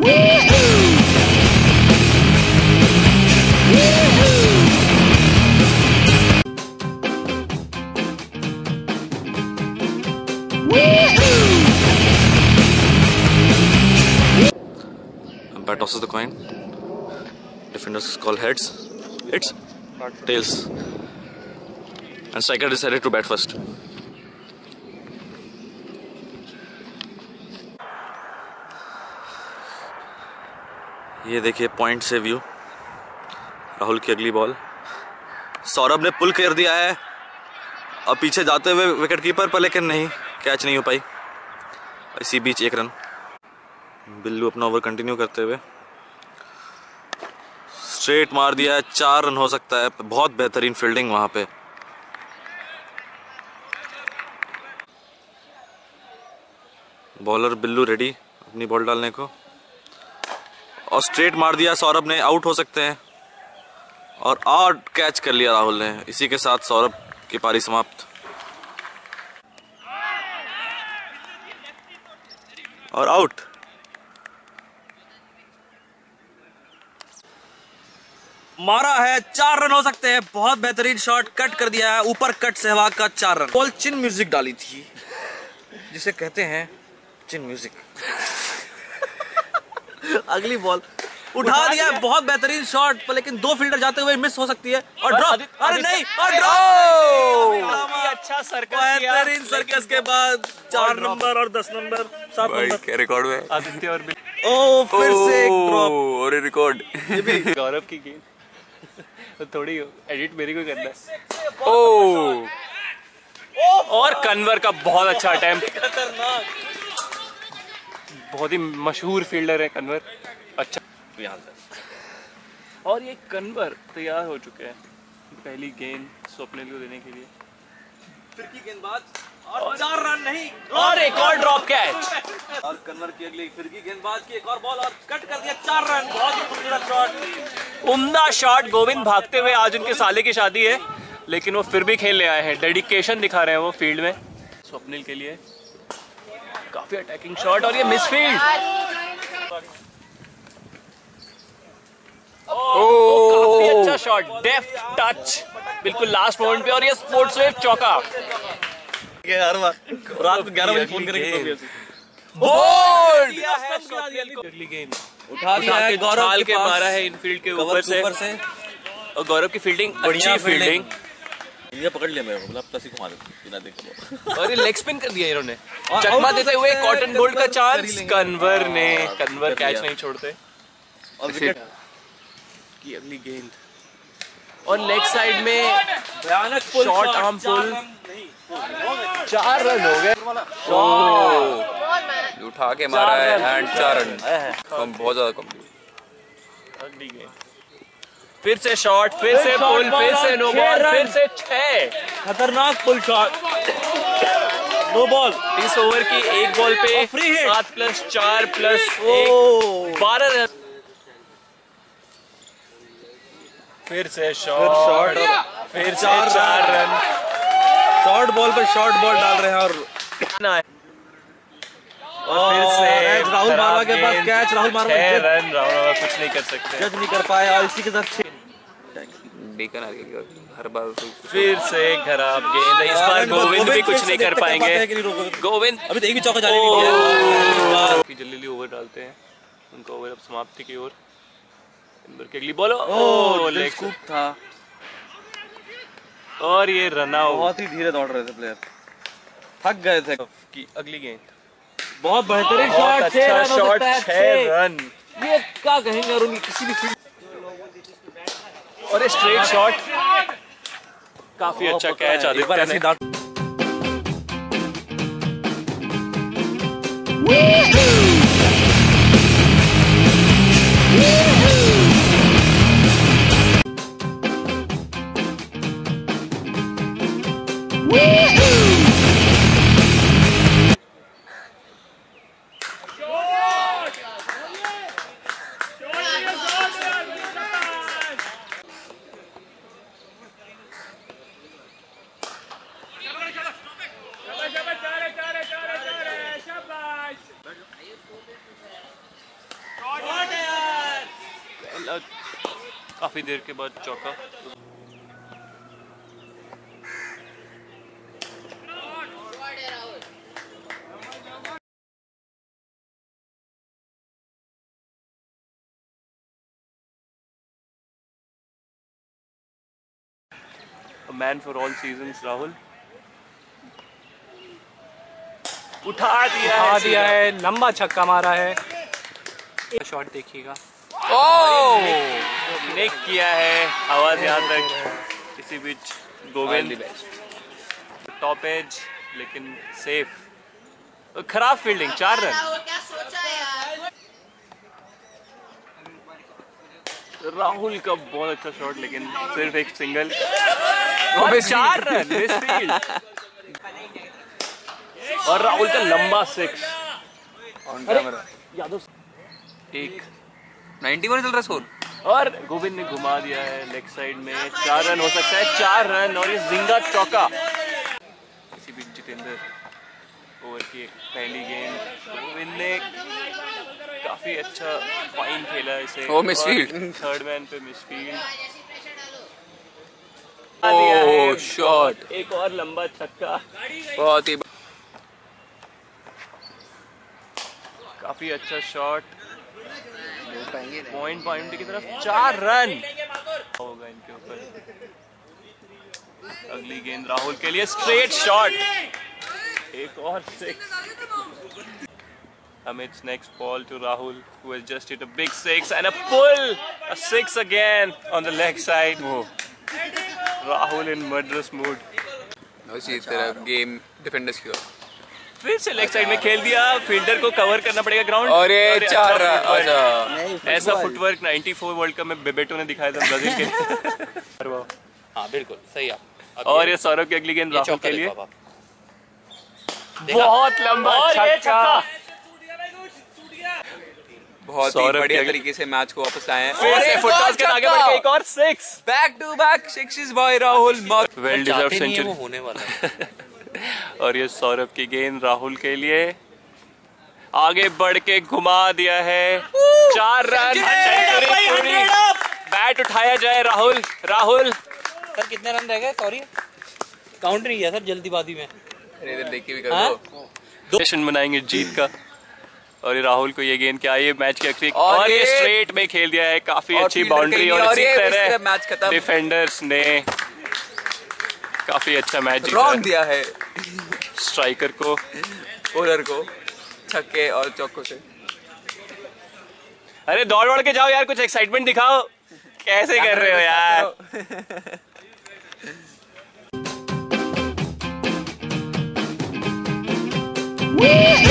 Umpire tosses the coin. Defenders call heads. Hits. Tails. And striker decided to bat first. ये देखिए point से view. Rahul की अगली ball. Saurabh ने पुल कर दिया है और पीछे जाते हुए विकेट कीपर पर, लेकिन नहीं, कैच नहीं हो पाई। इसी बीच एक रन। बिल्लू अपना ओवर कंटिन्यू करते हुए स्ट्रेट मार दिया है, 4 रन हो सकता है। बहुत बेहतरीन फील्डिंग वहां पे। बॉलर बिल्लू रेडी अपनी बॉल डालने को, और स्ट्रेट मार दिया सौरभ ने, आउट हो सकते हैं। और कैच कर लिया राहुल ने। इसी के साथ सौरभ की पारी समाप्त। और आउट। मारा है, 4 रन हो सकते हैं। बहुत बेहतरीन शॉट, कट कर दिया है ऊपर, कट सहवाग का 4 रन। बॉल चिन म्यूजिक डाली थी, जिसे कहते हैं चिन म्यूजिक। अगली बॉल उठा दिया, बहुत बेहतरीन शॉट, लेकिन 2 फील्डर जाते हुए मिस हो सकती है। और ड्रॉप, अरे नहीं, और ड्रॉप। अच्छा सर्कस, बेहतरीन सर्कस के बाद 4 नंबर और 10 नंबर, 7 नंबर। क्या रिकॉर्ड है आदित्य और ओ फिर से एक ड्रॉप और रिकॉर्ड। गौरव की गेंद तो थोड़ी एडिट मेरी को करना है। ओ और कन्वर का बहुत अच्छा अटेम्प्ट। बहुत ही मशहूर फील्डर है कन्वर। अच्छा, और ये कन्वर तैयार हो चुके हैं पहली गेंद स्वप्निल को देने के लिए। फिर की गेंदबाज और 4 रन नहीं, और एक और ड्रॉप कैच। और कन्वर की अगली फिर की गेंदबाज की एक और बॉल और कट कर दिया, 4 रन। बहुत ही खूबसूरत शॉट, उम्दा शॉट। गोविंद भागते हुए, आज उनके साले की शादी है लेकिन वो फिर भी खेलने आए हैं। डेडिकेशन दिखा रहे हैं वो फील्ड में स्वप्निल के लिए। काफी अटैकिंग शॉट और ये मिसफील्ड। काफी अच्छा शॉट, डेफ्ट टच बिल्कुल लास्ट मोमेंट पे, और ये स्पोर्ट्स वेव चौका। हर बार रात को 11 बजे फोन करेंगे। बोल्ड गेंद उठा दिया है, गौरव के मारा है इनफील्ड के ऊपर से। और गौरव की फील्डिंग, अच्छी फील्डिंग। ये पकड़ लिया मेरे को, मतलब तसी घुमा दे बिना देखे। और ये लेग स्पिन कर दिया इन्होंने, चकमा देते हुए कॉटन बोल्ट का चांस। कन्वर कैच नहीं छोड़ते। और विकेट की अगली गेंद और लेग साइड में भयानक शॉर्ट आर्म पुल। 4 रन हो गए। उठा के मारा है एंड 4 रन, बहुत ज्यादा कम। अगली गेंद फिर से शॉट, फिर से पुल, फिर से नो बॉल, फिर से 6। खतरनाक पुल शॉट, नो बॉल। इस ओवर की एक बॉल पे 7 + 4 + 1 12 रन। फिर से शॉट, फिर से 4 रन। शॉर्ट बॉल पर शॉर्ट बॉल डाल रहे हैं। और फिर से राहुल मारवा के पास कैच, राहुल मारवा 6 रन। राहुल कुछ नहीं कर सकते, जज नहीं कर पाए। और इसी के साथ डेकन हर बार फिर से खराब गेंद। इस बार गोविंद भी कुछ नहीं कर पाएंगे। गोविंद अभी तो एक भी चौका जाने नहीं दिया। जल्दी ओवर डालते हैं, उनका ओवर अब समाप्ति की ओर। की अगली बॉल, ओ लेग स्कूप था। और ये रन आउट। बहुत ही धीरे दौड़ रहे थे प्लेयर, थक गए थे। की अगली गेंद बहुत बेहतरीन शॉट, शॉट, 6 शॉट, 6 रन। ये क्या कहेंगे और उनकी किसी भी फील्ड। और ये स्ट्रेट शॉट, काफी अच्छा कैच आदित्य ने। काफी देर के बाद चौका। Man for all seasons Rahul उठा दिया है, लंबा छक्का मारा है। शॉट देखिएगा, निक किया है, आवाज यहाँ तक। इसी बीच गोविंद टॉप एज लेकिन सेफ। खराब फील्डिंग, 4 रन। राहुल का बहुत अच्छा शॉट लेकिन सिर्फ एक सिंगल। 4 रन मिस फील्ड और राहुल का लंबा 6 ऑन कैमरा। एक 91 चल रहा स्कोर और गोविंद ने घुमा दिया है लेग साइड में। 4 रन हो सकता है, 4 रन और ये जिंगा चौका। इसी बीच जितेंद्र ओवर की पहली गेंद, गोविंद ने काफी अच्छा फाइन खेला इसे। ओ मिसफील्ड, थर्ड मैन पे मिसफील्ड। ओह शॉट, एक और लंबा छक्का, बहुत ही काफी अच्छा शॉट। पॉइंट की तरफ 4 रन होगा इनके ऊपर। अगली गेंद राहुल के लिए, स्ट्रेट शॉट, एक और 6। Amit's next ball to Rahul, who has just hit a big 6 and a pull, a 6 again on the leg side. Rahul in murderous mood. इसी तरह गेम डिफेंडर्स की ओर। फिर से लेग साइड में खेल दिया, फील्डर को कवर करना पड़ेगा ग्राउंड। और ये 4 रन। ऐसा फुटवर्क 94 वर्ल्ड कप में बेबेटो ने दिखाया था ब्राजील के लिए। हाँ बिल्कुल सही आप। और ये सौरभ की अगली गेंद राहुल के लिए, बहुत लंबा छक्का। बहुत ही बढ़िया तरीके से मैच को वापस लाए हैं। फिर से फुटबॉल के आगे बढ़ के एक और 6, back to back 6 by Rahul. Well deserve century होने वाला है। और ये सौरभ की गेंद राहुल के लिए, आगे बढ़ के घुमा दिया है। 4 रन, सेंचुरी पूरी। बैट उठाया जाए राहुल। सर कितने रन रह गए? सॉरी काउंट नहीं किया सर जल्दीबाजी में। इधर देख के भी कर दो। जश्न मनाएंगे जीत का। और ये राहुल को ये गेंद क्या, ये मैच की आखिरी, और ये स्ट्रेट में खेल दिया है, काफी अच्छी बाउंड्री। और इसी तरह मैच खत्म। डिफेंडर्स ने काफी अच्छा मैच जीता दिया है स्ट्राइकर को, बॉलर को छक्के और चौकों से। अरे दौड़ के जाओ यार, कुछ एक्साइटमेंट दिखाओ। कैसे कर रहे हो यार?